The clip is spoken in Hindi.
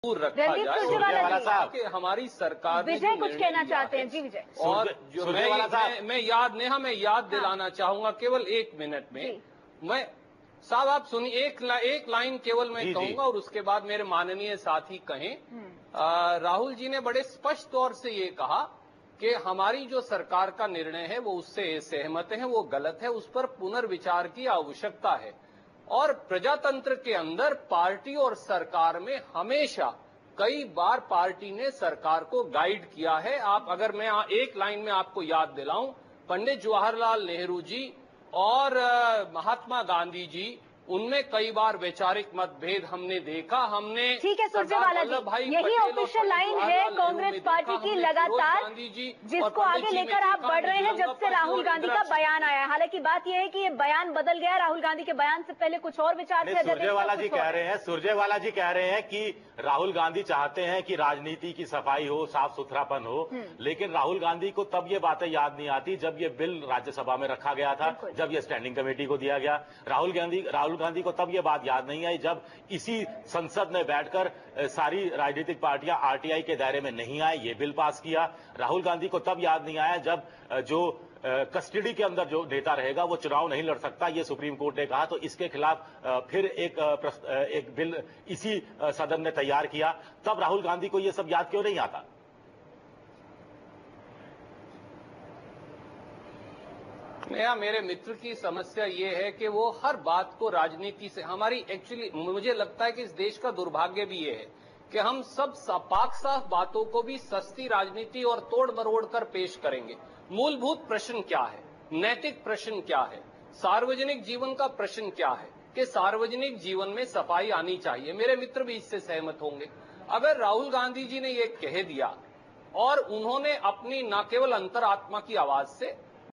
रखा जाए कि हमारी सरकार ने विजय कुछ कहना चाहते हैं। जी विजय। और जो मैं याद दिलाना चाहूंगा केवल 1 मिनट में। मैं साहब आप सुनिए, एक लाइन केवल मैं कहूंगा और उसके बाद मेरे माननीय साथी कहें। राहुल जी ने बड़े स्पष्ट तौर से ये कहा कि हमारी जो सरकार का निर्णय है वो उससे सहमत है, वो गलत है, उस पर पुनर्विचार की आवश्यकता है। और प्रजातंत्र के अंदर पार्टी और सरकार में हमेशा कई बार पार्टी ने सरकार को गाइड किया है। आप अगर मैं एक लाइन में आपको याद दिलाऊं, पंडित जवाहरलाल नेहरू जी और महात्मा गांधी जी, उनमें कई बार वैचारिक मतभेद हमने देखा। हमने ठीक है सुरजेवाला जी, यही ऑफिशियल लाइन है कांग्रेस पार्टी की लगातार, जिसको आगे लेकर आप बढ़ रहे हैं जब से राहुल गांधी का बयान आया है। हालांकि बात यह है कि ये बयान बदल गया। राहुल गांधी के बयान से पहले कुछ और विचार थे। सुरजेवाला जी कह रहे हैं कि राहुल गांधी चाहते हैं कि राजनीति की सफाई हो, साफ सुथरापन हो, लेकिन राहुल गांधी को तब ये बातें याद नहीं आती जब ये बिल राज्यसभा में रखा गया था, जब ये स्टैंडिंग कमेटी को दिया गया। राहुल गांधी को तब ये बात याद नहीं आई जब इसी संसद में बैठकर सारी राजनीतिक पार्टियां आरटीआई के दायरे में नहीं आए, ये बिल पास किया। राहुल गांधी को तब याद नहीं आया जब जो कस्टडी के अंदर जो नेता रहेगा वो चुनाव नहीं लड़ सकता, ये सुप्रीम कोर्ट ने कहा। तो इसके खिलाफ फिर एक बिल इसी सदन ने तैयार किया। तब राहुल गांधी को ये सब याद क्यों नहीं आता? मेरे मित्र की समस्या ये है कि वो हर बात को राजनीति से, हमारी एक्चुअली मुझे लगता है कि इस देश का दुर्भाग्य भी ये है कि हम सब पाक साफ बातों को भी सस्ती राजनीति और तोड़ मरोड़ कर पेश करेंगे। मूलभूत प्रश्न क्या है, नैतिक प्रश्न क्या है, सार्वजनिक जीवन का प्रश्न क्या है कि सार्वजनिक जीवन में सफाई आनी चाहिए। मेरे मित्र भी इससे सहमत होंगे। अगर राहुल गांधी जी ने ये कह दिया और उन्होंने अपनी न केवल अंतरात्मा की आवाज से